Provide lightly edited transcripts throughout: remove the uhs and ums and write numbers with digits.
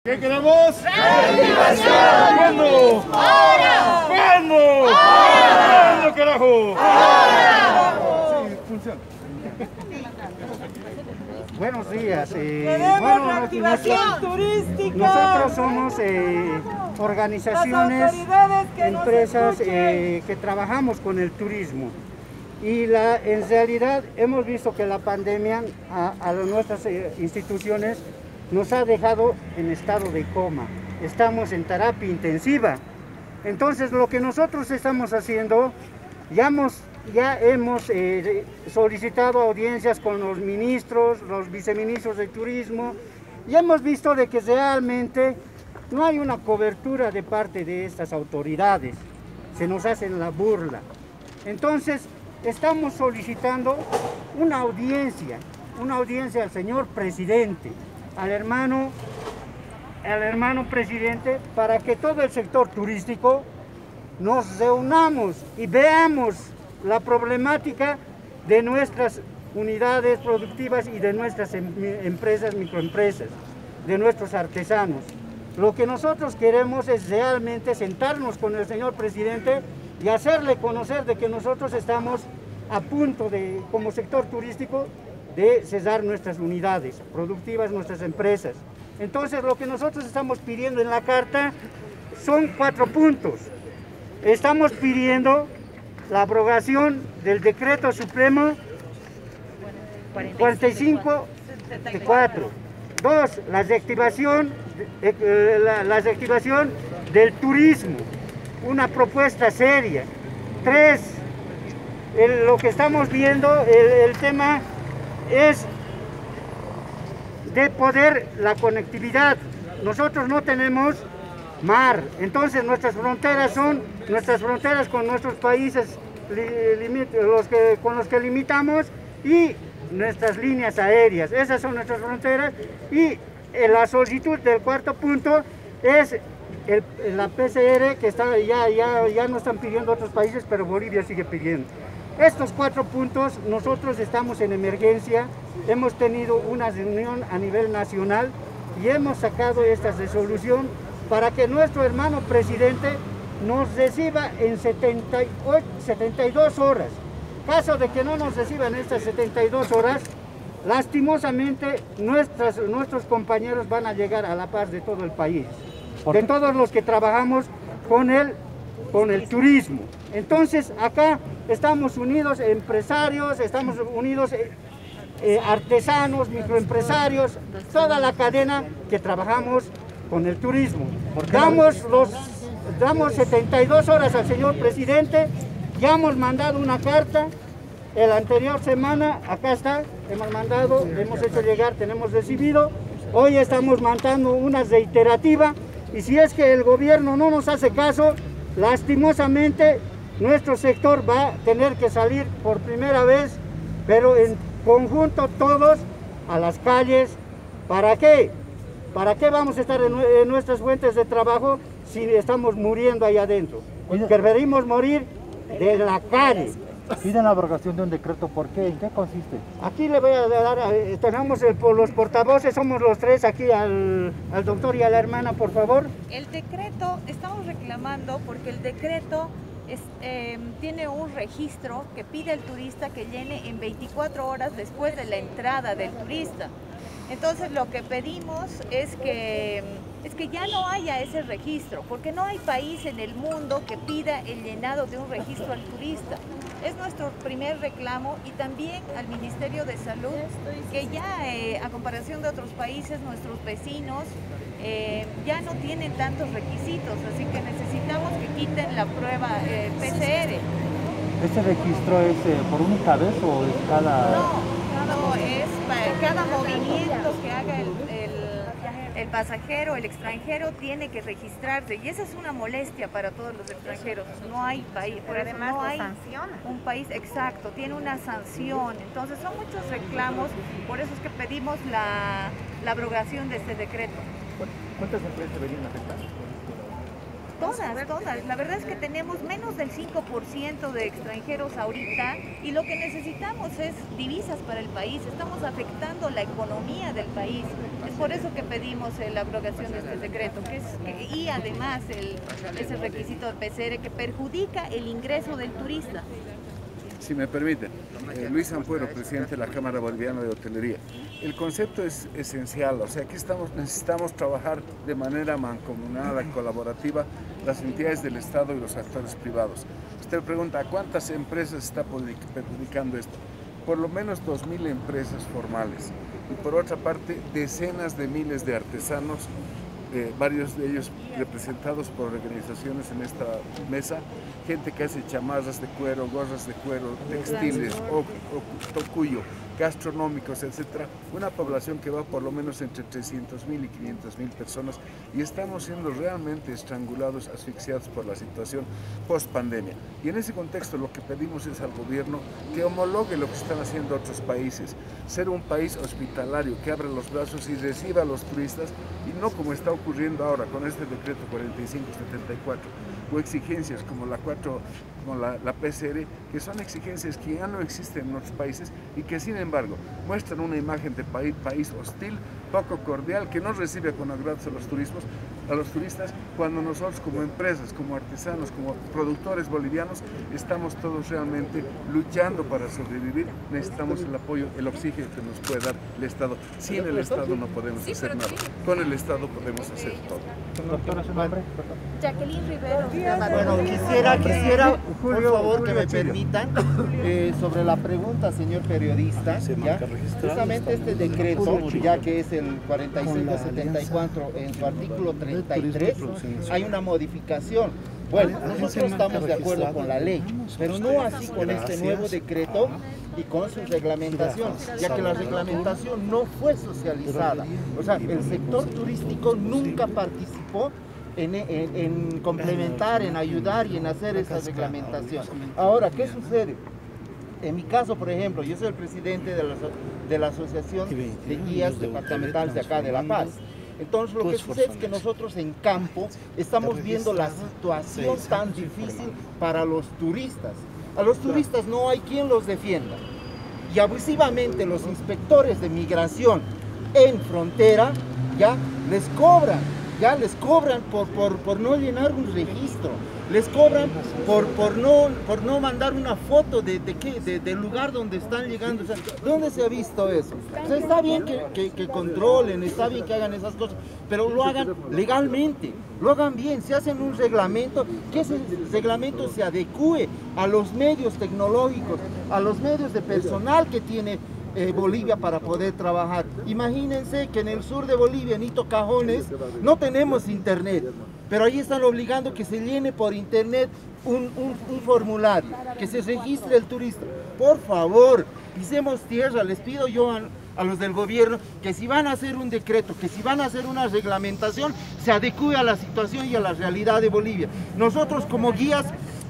¿Qué queremos? ¡Reactivación! ¿Cuándo? ¡Ahora! ¿Cuándo? ¡Ahora! ¿Cuándo, carajo? ¡Ahora! Sí, funciona. Buenos días. Queremos reactivación turística. Nosotros somos organizaciones, Las autoridades que nos empresas escuchen. que trabajamos con el turismo. Y en realidad hemos visto que la pandemia a nuestras instituciones nos ha dejado en estado de coma. Estamos en terapia intensiva. Entonces lo que nosotros estamos haciendo, ya hemos solicitado audiencias con los ministros, los viceministros de turismo, y hemos visto de que realmente no hay una cobertura de parte de estas autoridades. Se nos hacen la burla. Entonces estamos solicitando una audiencia al señor presidente, al hermano presidente, para que todo el sector turístico nos reunamos y veamos la problemática de nuestras unidades productivas y de nuestras empresas, microempresas, de nuestros artesanos. Lo que nosotros queremos es realmente sentarnos con el señor presidente y hacerle conocer de que nosotros estamos a punto de, como sector turístico, de cesar nuestras unidades productivas, nuestras empresas. Entonces lo que nosotros estamos pidiendo en la carta son 4 puntos. Estamos pidiendo la abrogación del decreto supremo 45/4. 2, la reactivación del turismo, una propuesta seria. 3, lo que estamos viendo, el tema es de poder la conectividad. Nosotros no tenemos mar, entonces nuestras fronteras con nuestros países con los que limitamos, y nuestras líneas aéreas, esas son nuestras fronteras. Y la solicitud del 4 punto es la PCR, que ya no están pidiendo otros países, pero Bolivia sigue pidiendo. Estos 4 puntos, nosotros estamos en emergencia, hemos tenido una reunión a nivel nacional y hemos sacado esta resolución para que nuestro hermano presidente nos reciba en 72 horas. Caso de que no nos reciban estas 72 horas, lastimosamente nuestros compañeros van a llegar a la paz de todo el país, de todos los que trabajamos con el turismo. Entonces acá estamos unidos empresarios, estamos unidos artesanos, microempresarios, toda la cadena que trabajamos con el turismo. Damos 72 horas al señor presidente. Ya hemos mandado una carta, la anterior semana, acá está, hemos hecho llegar, tenemos recibido. Hoy estamos mandando una reiterativa, y si es que el gobierno no nos hace caso, lastimosamente nuestro sector va a tener que salir por primera vez, pero en conjunto todos a las calles. ¿Para qué? ¿Para qué vamos a estar en nuestras fuentes de trabajo si estamos muriendo ahí adentro? Preferimos morir de la calle. Piden la abrogación de un decreto, ¿por qué? ¿En qué consiste? Aquí le voy a dar, tenemos los portavoces, somos los 3 aquí, al doctor y a la hermana, por favor. El decreto, estamos reclamando porque el decreto tiene un registro que pide al turista que llene en 24 horas después de la entrada del turista. Entonces lo que pedimos es que ya no haya ese registro, porque no hay país en el mundo que pida el llenado de un registro al turista. Es nuestro primer reclamo, y también al Ministerio de Salud, que ya a comparación de otros países, nuestros vecinos ya no tienen tantos requisitos, así que necesitamos que quiten la prueba PCR. ¿Este registro es por única vez o es cada...? No, es para cada movimiento que haga el pasajero, el extranjero, tiene que registrarse, y esa es una molestia para todos los extranjeros. No hay país, por eso no hay un país exacto, tiene una sanción. Entonces son muchos reclamos, por eso es que pedimos la abrogación de este decreto. ¿Cuántas empresas venían afectadas? Todas. La verdad es que tenemos menos del 5% de extranjeros ahorita y lo que necesitamos es divisas para el país. Estamos afectando la economía del país. Es por eso que pedimos la abrogación de este decreto y además ese requisito de PCR que perjudica el ingreso del turista. Si me permiten, Luis Ampuero, presidente de la Cámara Boliviana de Hotelería. El concepto es esencial, o sea, aquí necesitamos trabajar de manera mancomunada, colaborativa, las entidades del Estado y los actores privados. Usted pregunta, ¿a cuántas empresas está perjudicando esto? Por lo menos 2.000 empresas formales y por otra parte decenas de miles de artesanos, varios de ellos representados por organizaciones en esta mesa, gente que hace chamarras de cuero, gorras de cuero, textiles, tocuyo, gastronómicos, etcétera, una población que va por lo menos entre 300.000 y 500.000 personas y estamos siendo realmente estrangulados, asfixiados por la situación post-pandemia. Y en ese contexto lo que pedimos es al gobierno que homologue lo que están haciendo otros países, ser un país hospitalario, que abra los brazos y reciba a los turistas y no como está ocurriendo ahora con este decreto 4574 o exigencias como la PCR, que son exigencias que ya no existen en otros países y que sin embargo muestran una imagen de país hostil, poco cordial, que no recibe con agrado a los turistas, cuando nosotros como empresas, como artesanos, como productores bolivianos, estamos todos realmente luchando para sobrevivir. Necesitamos el apoyo, el oxígeno que nos puede dar el Estado. Sin el Estado no podemos hacer nada, con el Estado podemos hacer todo. Doctora, su nombre. Jacqueline Rivero. Bueno, quisiera, por favor, que me permitan, sobre la pregunta, señor periodista, ¿ya? Justamente este decreto, ya que es el 4574, en su artículo 33, hay una modificación. Bueno, nosotros estamos de acuerdo con la ley, pero no así con este nuevo decreto y con su reglamentación, ya que la reglamentación no fue socializada. O sea, el sector turístico nunca participó en complementar, en ayudar y en hacer esa reglamentación. Ahora, ¿qué sucede? En mi caso, por ejemplo, yo soy el presidente de la Asociación de Guías Departamentales de acá de La Paz. Entonces, lo que sucede es que nosotros en campo estamos viendo la situación tan difícil para los turistas. A los turistas no hay quien los defienda. Y abusivamente los inspectores de migración en frontera ya les cobran por no llenar un registro, les cobran por no mandar una foto del lugar donde están llegando. O sea, ¿dónde se ha visto eso? O sea, está bien que controlen, está bien que hagan esas cosas, pero lo hagan legalmente, lo hagan bien. Se hacen un reglamento, que ese reglamento se adecue a los medios tecnológicos, a los medios de personal que tiene Bolivia para poder trabajar. Imagínense que en el sur de Bolivia, en Hito Cajones, no tenemos internet, pero ahí están obligando que se llene por internet un formulario, que se registre el turista. Por favor, pisemos tierra. Les pido yo a los del gobierno que si van a hacer un decreto, que si van a hacer una reglamentación, se adecue a la situación y a la realidad de Bolivia. Nosotros como guías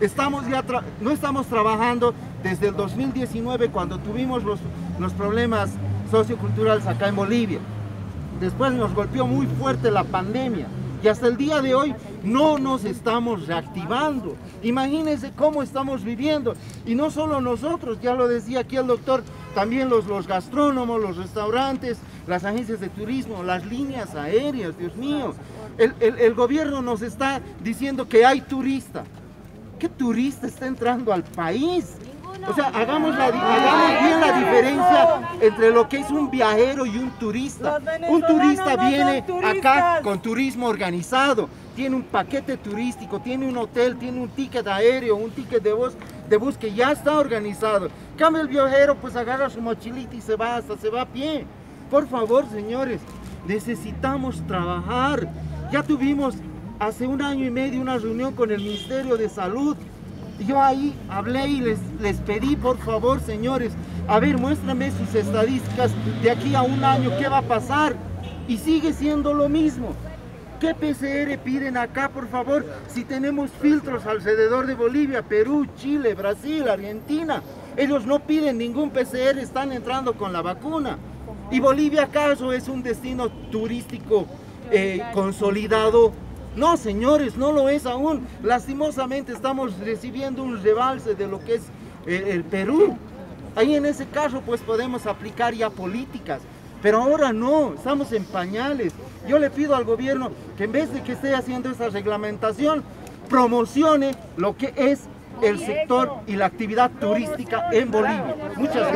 no estamos trabajando desde el 2019, cuando tuvimos los problemas socioculturales acá en Bolivia. Después nos golpeó muy fuerte la pandemia y hasta el día de hoy no nos estamos reactivando. Imagínense cómo estamos viviendo, y no solo nosotros, ya lo decía aquí el doctor, también los gastrónomos, los restaurantes, las agencias de turismo, las líneas aéreas. Dios mío, el gobierno nos está diciendo que hay turista. ¿Qué turista está entrando al país? O sea, hagamos bien la diferencia entre lo que es un viajero y un turista. Un turista viene acá con turismo organizado, tiene un paquete turístico, tiene un hotel, tiene un ticket aéreo, un ticket de bus que ya está organizado. En cambio, el viajero pues agarra su mochilita y se va a pie. Por favor, señores, necesitamos trabajar. Ya tuvimos hace 1 año y medio una reunión con el Ministerio de Salud. Yo ahí hablé y les pedí, por favor, señores, a ver, muéstrame sus estadísticas de aquí a 1 año, ¿qué va a pasar? Y sigue siendo lo mismo. ¿Qué PCR piden acá, por favor? Si tenemos filtros alrededor de Bolivia, Perú, Chile, Brasil, Argentina. Ellos no piden ningún PCR, están entrando con la vacuna. ¿Y Bolivia acaso es un destino turístico consolidado? No, señores, no lo es aún. Lastimosamente estamos recibiendo un rebalse de lo que es el Perú. Ahí en ese caso pues podemos aplicar ya políticas, pero ahora no, estamos en pañales. Yo le pido al gobierno que en vez de que esté haciendo esa reglamentación, promocione lo que es el sector y la actividad turística en Bolivia. Muchas gracias.